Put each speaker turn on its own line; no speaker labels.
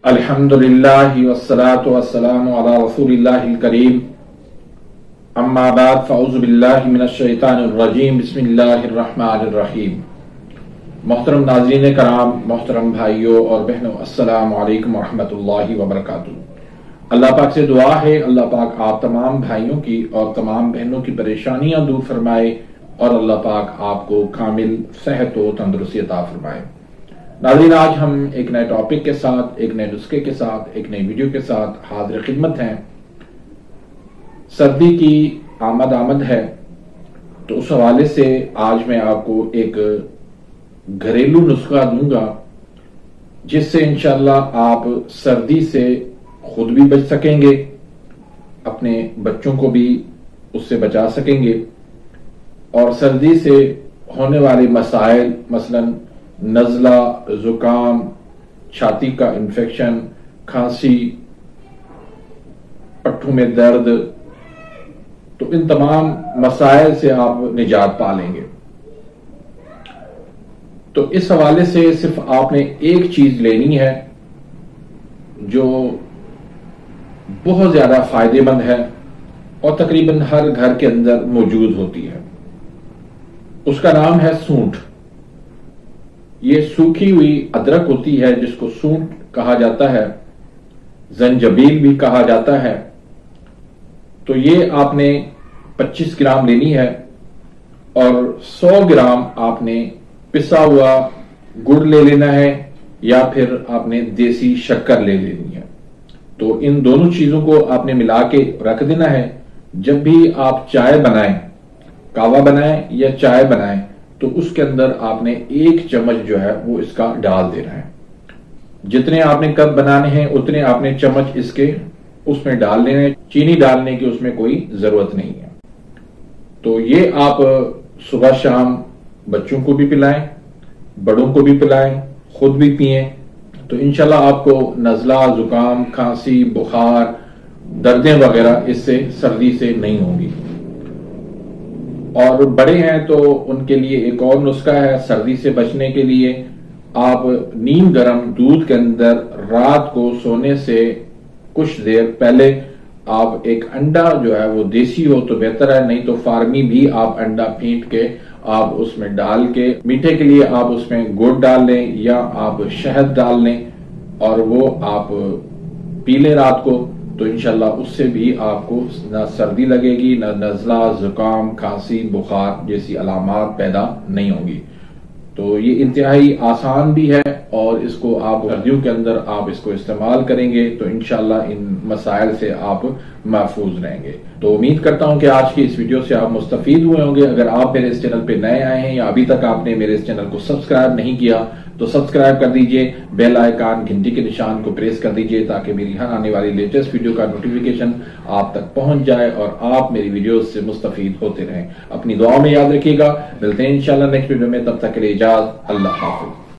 अल्हम्दुलिल्लाहि वस्सलातु वस्सलामु अला रसूलिल्लाहिल करीम। अम्मा बाद फ़अऊज़ु बिल्लाहि मिनश शैतानिर रजीम। बिस्मिल्लाहिर रहमानिर रहीम। मोहतरम नाज़रीन कराम, मोहतरम भाइयों और बहनों, अस्सलामु अलैकुम वरहमतुल्लाहि वबरकातुहू। अल्लाह पाक से दुआ है, अल्लाह पाक आप तमाम भाइयों की और तमाम बहनों की परेशानियां दूर फरमाए और अल्लाह पाक आपको कामिल सेहत व तंदुरुस्ती अता फरमाए। नाज़रीन, आज हम एक नए टॉपिक के साथ, एक नए नुस्खे के साथ, एक नई वीडियो के साथ हाजिर खिदमत हैं। सर्दी की आमद है, तो उस हवाले से आज मैं आपको एक घरेलू नुस्खा दूंगा जिससे इंशाअल्लाह आप सर्दी से खुद भी बच सकेंगे, अपने बच्चों को भी उससे बचा सकेंगे और सर्दी से होने वाले मसाइल, मसलन नज़ला, जुकाम, छाती का इन्फेक्शन, खांसी, पट्टों में दर्द, तो इन तमाम मसाइल से आप निजात पा लेंगे। तो इस हवाले से सिर्फ आपने एक चीज लेनी है जो बहुत ज्यादा फायदेमंद है और तकरीबन हर घर के अंदर मौजूद होती है। उसका नाम है सूंठ। ये सूखी हुई अदरक होती है जिसको सूंठ कहा जाता है, जंजबील भी कहा जाता है। तो ये आपने 25 ग्राम लेनी है और 100 ग्राम आपने पिसा हुआ गुड़ ले लेना है या फिर आपने देसी शक्कर ले लेनी है। तो इन दोनों चीजों को आपने मिला के रख देना है। जब भी आप चाय बनाएं, कावा बनाएं या चाय बनाएं, तो उसके अंदर आपने 1 चम्मच जो है वो इसका डाल देना है। जितने आपने कप बनाने हैं उतने आपने चम्मच इसके उसमें डाल लेने। चीनी डालने की उसमें कोई जरूरत नहीं है। तो ये आप सुबह शाम बच्चों को भी पिलाएं, बड़ों को भी पिलाएं, खुद भी पिएं, तो इंशाल्लाह आपको नज़ला, जुकाम, खांसी, बुखार, दर्दें वगैरह इससे सर्दी से नहीं होंगी। और बड़े हैं तो उनके लिए एक और नुस्खा है सर्दी से बचने के लिए। आप नीम गर्म दूध के अंदर रात को सोने से कुछ देर पहले आप एक अंडा जो है वो देसी हो तो बेहतर है, नहीं तो फार्मी भी आप अंडा फेंट के आप उसमें डाल के, मीठे के लिए आप उसमें गुड़ डाल लें या आप शहद डाल लें और वो आप पी लें रात को। तो इंशाल्लाह उससे भी आपको ना सर्दी लगेगी, ना नज़ला, जुकाम, खांसी, बुखार जैसी अलामात पैदा नहीं होंगी। तो ये इंतहाई आसान भी है और इसको आप सर्दियों के अंदर आप इसको इस्तेमाल करेंगे तो इंशाल्लाह इन मसाइल से आप महफूज रहेंगे। तो उम्मीद करता हूं कि आज की इस वीडियो से आप मुस्तफीद हुए होंगे। अगर आप मेरे इस चैनल पे नए आए हैं या अभी तक आपने मेरे इस चैनल को सब्सक्राइब नहीं किया तो सब्सक्राइब कर दीजिए, बेल आइकन घंटी के निशान को प्रेस कर दीजिए ताकि मेरी हर आने वाली लेटेस्ट वीडियो का नोटिफिकेशन आप तक पहुंच जाए और आप मेरी वीडियोस से मुस्तफीद होते रहें। अपनी दुआ में याद रखिएगा। मिलते हैं इंशाल्लाह नेक्स्ट वीडियो में, तब तक के लिए इजाजत, अल्लाह हाफिज।